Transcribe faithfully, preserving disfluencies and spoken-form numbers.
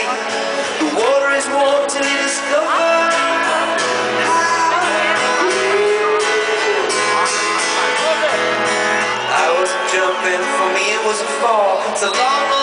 sea. The water is warm till you discover I wasn't jumping, for me it was a fall. It's a long, long